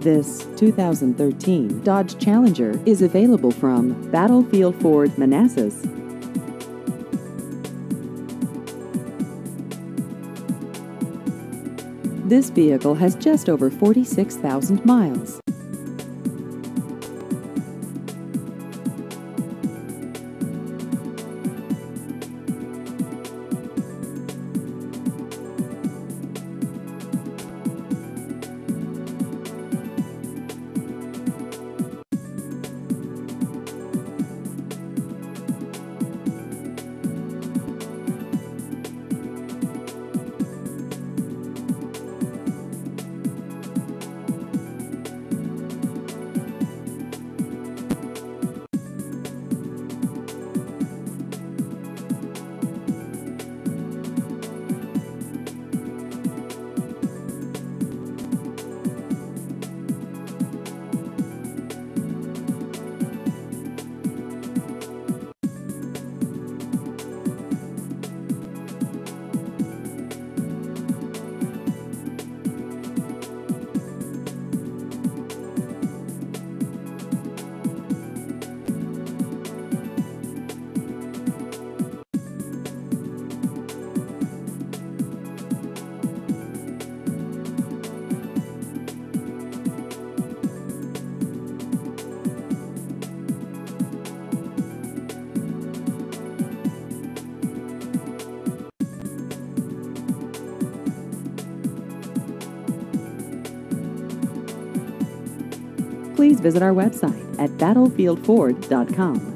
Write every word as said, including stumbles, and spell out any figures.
This two thousand thirteen Dodge Challenger is available from Battlefield Ford Manassas. This vehicle has just over forty-six thousand miles. Please visit our website at battlefield ford dot com.